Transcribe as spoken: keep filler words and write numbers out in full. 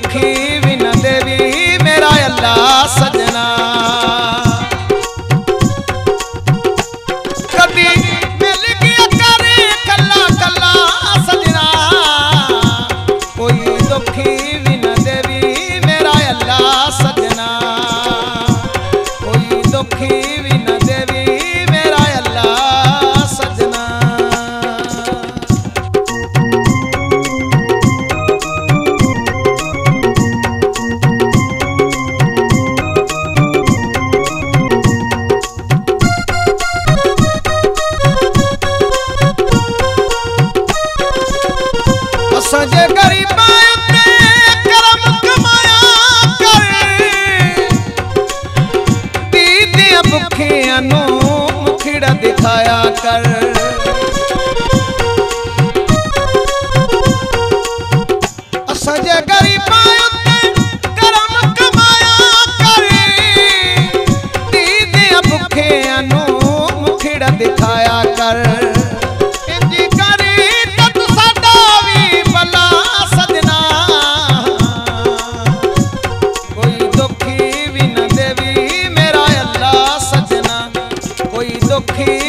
दुखी भी न देवी मेरा अल्लाह सजना। कभी मिल गया करे कला कला सजना, कोई दुखी भी न देवी मेरा अल्लाह सजना, कोई दुखी भी न देवी मेरा अल्लाह सजना। सजे गरीब करम कमाया कर, दीदियां भुखियां नू मुखड़ा दिखाया कर। सजे गरीब करम कमाया कर, दीदियां भुखियां नू मुखड़ा दिखाया कर। दुखी